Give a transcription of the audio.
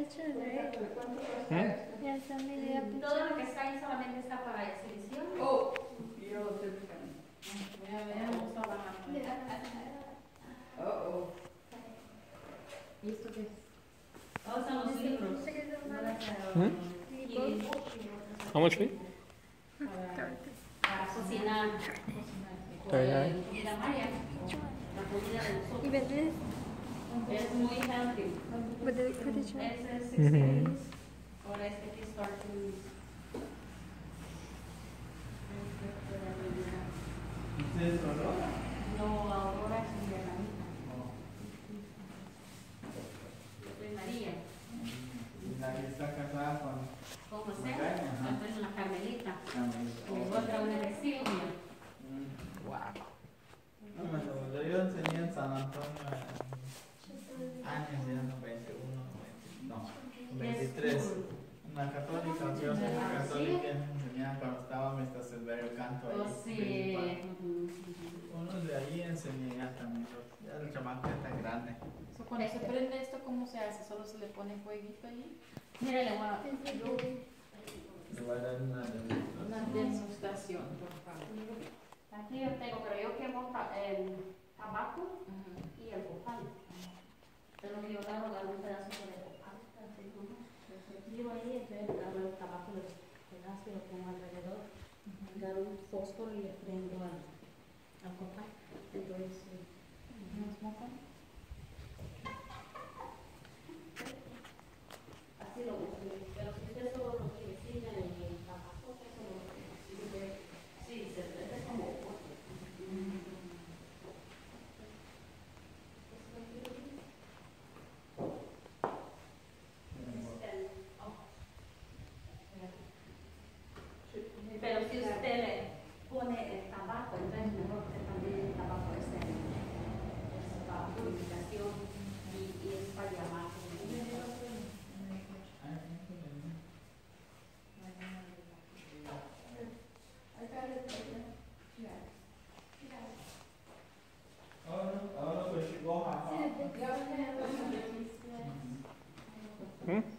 pictures, right? Yes, send me the Todo lo que pictures. está ahí solamente está para exhibición. Oh, yo lo tengo también. Veamos abajo. Oh. ¿Y esto qué es? Oh, son los libros. Hmm? Y How much fee? para cocinar. $39. Comida maya. La comida de nosotros. Even this, Es muy healthy. with the child. Ese es 6 Mhm. days. Ahora este que está aquí. ¿Ustedes solo? No, Aurora es mi hermanita. Yo soy María. La que está casada con ¿Cómo se Mayan, ajá. llama? Yo soy la Carmelita. Carmelita. Mi otra una es Silvia. No, cuando yo enseñé en San Antonio años, ya no 21, 20, no, 23. Una católica, yo soy una católica, enseñaba cuando estaba Mr. Silverio Canto ahí. Oh, sí. Uno de ahí enseñé ya también, ya el chamaco está grande. Cuando se prende esto, ¿cómo se hace? ¿Solo se le pone fueguito ahí? Mira, le voy a Le voy a dar una Una demostración, por favor. Aquí yo tengo, pero yo quemo el tabaco y el copal. Pero que yo agarro un pedacito de copal, así como yo ahí, entonces agarro el tabaco, los pedazos y lo pongo alrededor, agarro un fósforo y le prendo al copal. Entonces, así lo uso. Pero si usted solo lo quiere sin el tabaco, eso lo sirve. Sí, se prende como pero si usted le pone el tabaco, entonces mejor que también el tabaco es para purificación y es para llamar. Ahora pues llegó a Hmm?